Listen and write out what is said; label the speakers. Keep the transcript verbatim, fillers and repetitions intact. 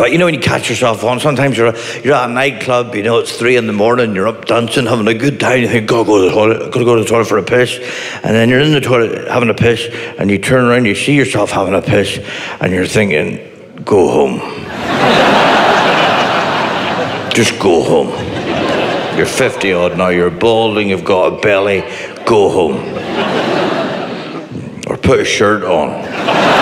Speaker 1: But you know when you catch yourself on, sometimes you're you're at a nightclub, you know, it's three in the morning, you're up dancing, having a good time, you think, gotta go to the toilet, gotta go to the toilet for a piss. And then you're in the toilet having a piss, and you turn around, you see yourself having a piss, and you're thinking, go home. Just go home. You're fifty odd now, you're balding, you've got a belly, go home. Or put a shirt on.